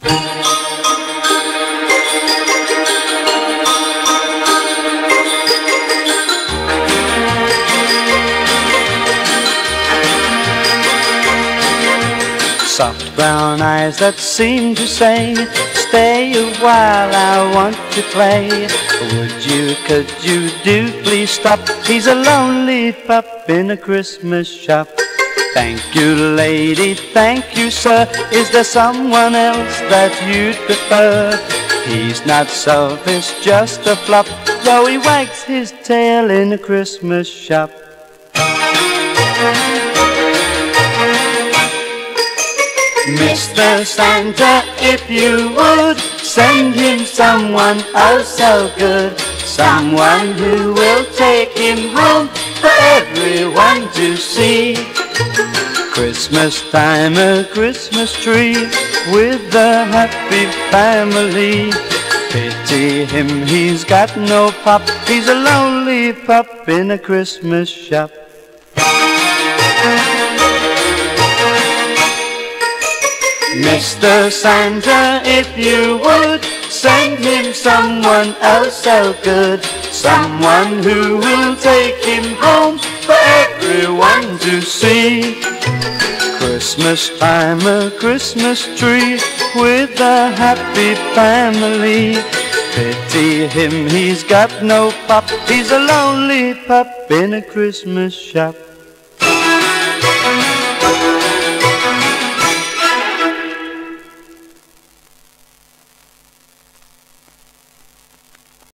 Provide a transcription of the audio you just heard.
Soft brown eyes that seem to say, stay a while, I want to play. Could you do please stop? He's a lonely pup in a Christmas shop. Thank you lady, thank you sir. Is there someone else that you'd prefer? He's not selfish, just a flop, though he wags his tail in a Christmas shop. Mr. Santa, if you would, send him someone oh so good, someone who will take him home for everyone to see. Christmas time, a Christmas tree with a happy family. Pity him, he's got no pop, he's a lonely pup in a Christmas shop. Mr. Santa, if you would, send him someone else so good, someone who will take him home for everyone to see. Christmas time, a Christmas tree with a happy family. Pity him, he's got no pop, he's a lonely pup in a Christmas shop.